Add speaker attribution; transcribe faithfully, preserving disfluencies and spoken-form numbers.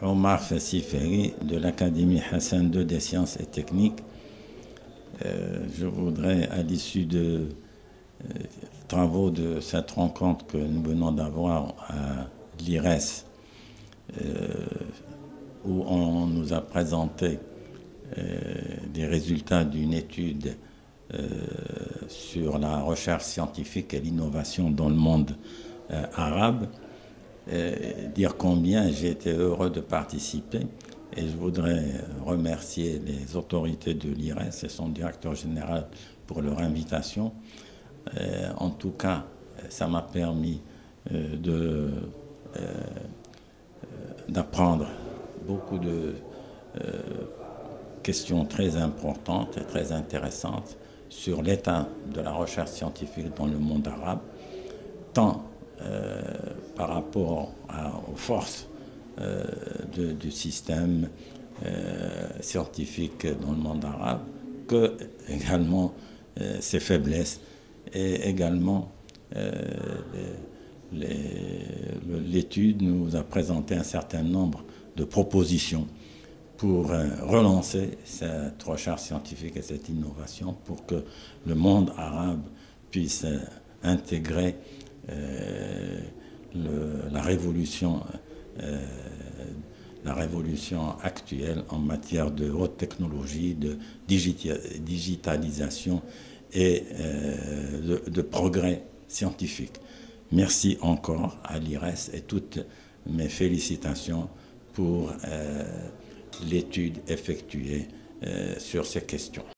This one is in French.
Speaker 1: Omar Fassi Ferry de l'Académie Hassan deux des sciences et techniques. Euh, je voudrais, à l'issue de euh, travaux de cette rencontre que nous venons d'avoir à l'I R E S, euh, où on nous a présenté euh, des résultats d'une étude euh, sur la recherche scientifique et l'innovation dans le monde euh, arabe, euh, dire combien j'ai été heureux de participer. Et je voudrais remercier les autorités de l'I R E S et son directeur général pour leur invitation. Euh, en tout cas, ça m'a permis euh, de, euh, d'apprendre beaucoup de euh, questions très importantes et très intéressantes sur l'état de la recherche scientifique dans le monde arabe, tant euh, par rapport à, aux forces euh, de, du système euh, scientifique dans le monde arabe, que également euh, ses faiblesses et également euh, l'étude nous a présenté un certain nombre de propositions pour euh, relancer cette recherche scientifique et cette innovation pour que le monde arabe puisse euh, intégrer euh, le, la révolution euh, la révolution actuelle en matière de haute technologie, de digitalisation et euh, de, de progrès scientifique. Merci encore à l'I R E S et toutes mes félicitations pour euh, l'étude effectuée euh, sur ces questions.